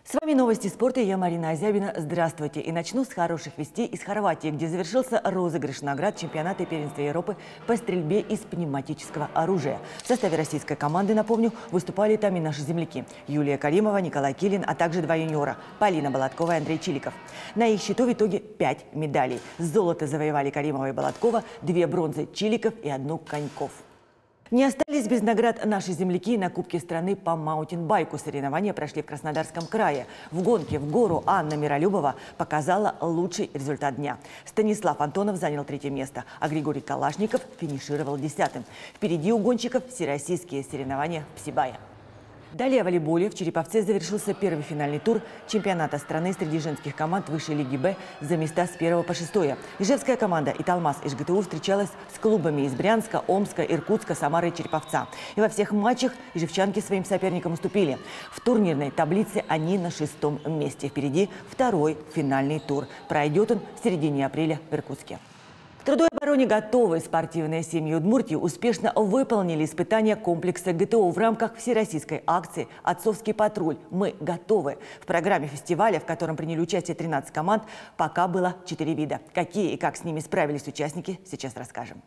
С вами новости спорта, я Марина Азябина. Здравствуйте. И начну с хороших вестей из Хорватии, где завершился розыгрыш наград чемпионата и первенства Европы по стрельбе из пневматического оружия. В составе российской команды, напомню, выступали там и наши земляки. Юлия Каримова, Николай Килин, а также два юниора – Полина Болоткова и Андрей Чиликов. На их счету в итоге 5 медалей. Золото завоевали Каримова и Болоткова, 2 бронзы – Чиликов и 1 Коньков. Не остались без наград наши земляки на Кубке страны по маунтинбайку. Соревнования прошли в Краснодарском крае. В гонке в гору Анна Миролюбова показала лучший результат дня. Станислав Антонов занял 3-е место, а Григорий Калашников финишировал 10-м. Впереди у гонщиков всероссийские соревнования в Сибае. Далее в волейболе в Череповце завершился первый финальный тур чемпионата страны среди женских команд высшей лиги «Б» за места с 1 по 6. Ижевская команда «Италмас» из ЖГТУ встречалась с клубами из Брянска, Омска, Иркутска, Самары и Череповца. И во всех матчах ижевчанки своим соперникам уступили. В турнирной таблице они на 6-м месте. Впереди 2-й финальный тур. Пройдет он в середине апреля в Иркутске. К труду и обороне готовы. Спортивные семьи Удмуртии успешно выполнили испытания комплекса ГТО в рамках всероссийской акции «Отцовский патруль. Мы готовы». В программе фестиваля, в котором приняли участие 13 команд, пока было 4 вида. Какие и как с ними справились участники, сейчас расскажем.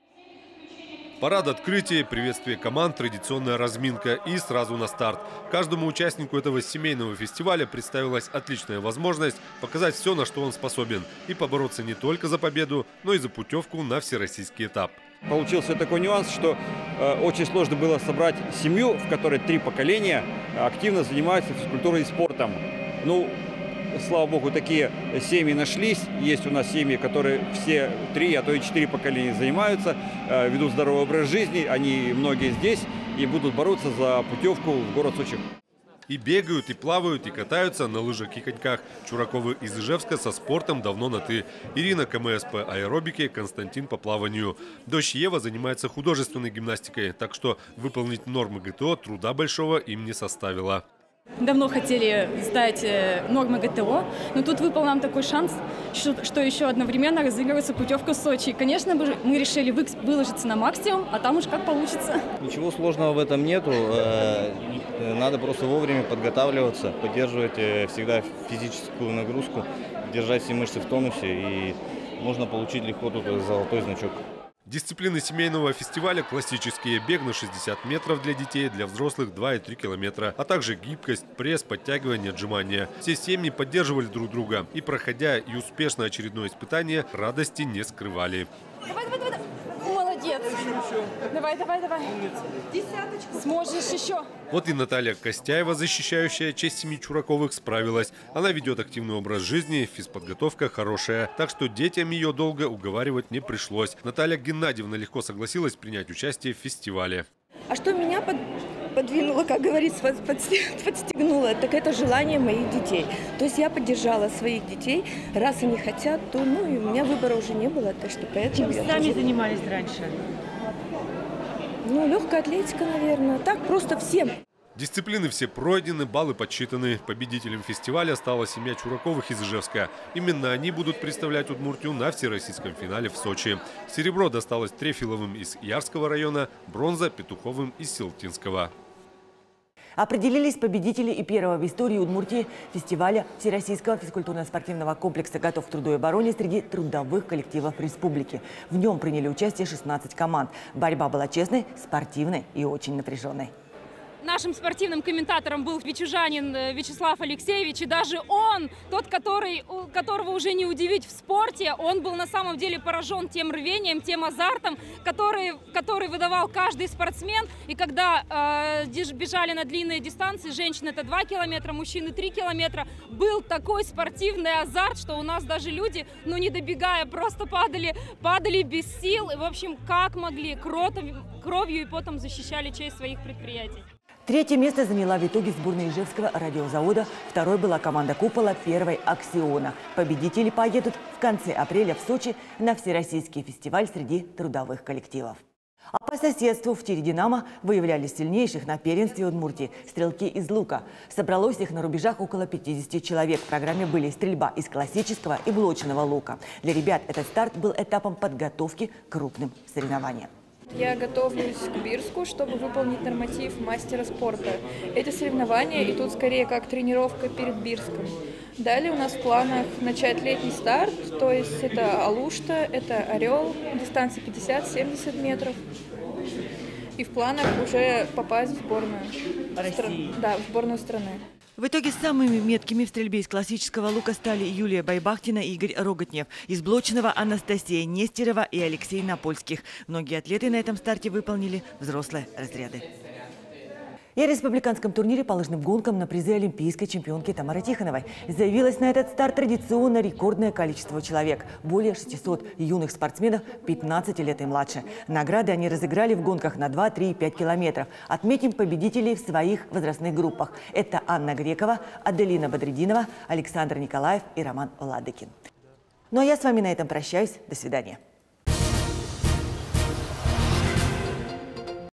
Парад открытия, приветствие команд, традиционная разминка и сразу на старт. Каждому участнику этого семейного фестиваля представилась отличная возможность показать все, на что он способен, и побороться не только за победу, но и за путевку на всероссийский этап. Получился такой нюанс, что очень сложно было собрать семью, в которой 3 поколения активно занимаются физкультурой и спортом. Ну, слава богу, такие семьи нашлись. Есть у нас семьи, которые все 3, а то и 4 поколения занимаются, ведут здоровый образ жизни. Они многие здесь и будут бороться за путевку в город Сочи. И бегают, и плавают, и катаются на лыжах и коньках. Чураковы из Ижевска со спортом давно на «ты». Ирина КМС по аэробике, Константин по плаванию. Дочь Ева занимается художественной гимнастикой, так что выполнить нормы ГТО труда большого им не составило. Давно хотели сдать нормы ГТО, но тут выпал нам такой шанс, что еще одновременно разыгрывается путевка в Сочи. И, конечно, мы решили выложиться на максимум, а там уж как получится. Ничего сложного в этом нету. Надо просто вовремя подготавливаться, поддерживать всегда физическую нагрузку, держать все мышцы в тонусе, и можно получить легко тут золотой значок. Дисциплины семейного фестиваля классические: бег на 60 метров для детей, для взрослых 2 и 3 километра, а также гибкость, пресс, подтягивание, отжимания. Все семьи поддерживали друг друга и, проходя и успешно очередное испытание, радости не скрывали. Давай. Молодец. Давай. Десяточку. Сможешь еще. Вот и Наталья Костяева, защищающая честь семьи Чураковых, справилась. Она ведет активный образ жизни, физподготовка хорошая. Так что детям ее долго уговаривать не пришлось. Наталья Геннадьевна легко согласилась принять участие в фестивале. А что меня подвинуло, как говорится, подстегнуло, так это желание моих детей. То есть я поддержала своих детей. Раз они хотят, то и у меня выбора уже не было. Так что поэтому Чем сами занимались раньше? Легкая атлетика, наверное. Так просто всем. Дисциплины все пройдены, баллы подсчитаны. Победителем фестиваля стала семья Чураковых из Ижевска. Именно они будут представлять Удмуртию на всероссийском финале в Сочи. Серебро досталось Трефиловым из Ярского района, бронза – Петуховым из Селтинского. Определились победители и первого в истории Удмуртии фестиваля Всероссийского физкультурно-спортивного комплекса «Готов к труду и обороне» среди трудовых коллективов республики. В нем приняли участие 16 команд. Борьба была честной, спортивной и очень напряженной. Нашим спортивным комментатором был вичужанин Вячеслав Алексеевич, и даже он, тот, которого уже не удивить в спорте, он был на самом деле поражен тем рвением, тем азартом, который выдавал каждый спортсмен. И когда бежали на длинные дистанции, женщины это 2 километра, мужчины 3 километра, был такой спортивный азарт, что у нас даже люди, не добегая, просто падали без сил. И, в общем, как могли, кровью и потом защищали честь своих предприятий. 3-е место заняла в итоге сборная Ижевского радиозавода, 2-й была команда «Купола», 1-й «Аксиона». Победители поедут в конце апреля в Сочи на всероссийский фестиваль среди трудовых коллективов. А по соседству в тире «Динамо» выявляли сильнейших на первенстве Удмуртии стрелки из лука. Собралось их на рубежах около 50 человек. В программе были стрельба из классического и блочного лука. Для ребят этот старт был этапом подготовки к крупным соревнованиям. Я готовлюсь к Бирску, чтобы выполнить норматив мастера спорта. Эти соревнования идут скорее как тренировка перед Бирском. Далее у нас в планах начать летний старт, то есть это Алушта, это Орел, дистанция 50-70 метров. И в планах уже попасть в сборную России. Да, в сборную страны. В итоге самыми меткими в стрельбе из классического лука стали Юлия Байбахтина и Игорь Роготнев. Из блочного Анастасия Нестерова и Алексей Напольских. Многие атлеты на этом старте выполнили взрослые разряды. И о республиканском турнире по лыжным гонкам на призы олимпийской чемпионки Тамары Тихоновой. Заявилось на этот старт традиционно рекордное количество человек. Более 600 юных спортсменов 15 лет и младше. Награды они разыграли в гонках на 2, 3 и 5 километров. Отметим победителей в своих возрастных группах. Это Анна Грекова, Аделина Бадрединова, Александр Николаев и Роман Ладыкин. Ну а я с вами на этом прощаюсь. До свидания.